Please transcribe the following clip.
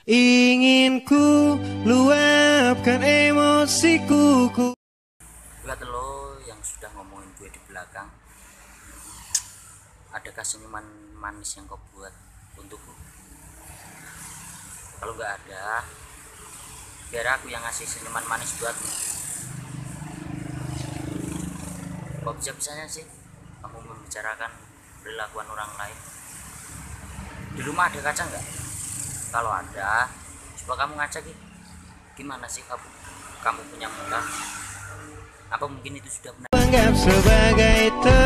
Ingin ku luapkan emosiku. Buat lo yang sudah ngomongin gue di belakang, adakah senyuman manis yang kau buat untukku? Kalau nggak ada, biar aku yang ngasih senyuman manis buatmu. Kok bisa-bisanya sih kamu membicarakan perilakuan orang lain? Di rumah ada kaca nggak? Kalau ada, coba kamu ngaca gitu. Gimana sih kamu punya muka? Apa mungkin itu sudah benar? Anggap sebagai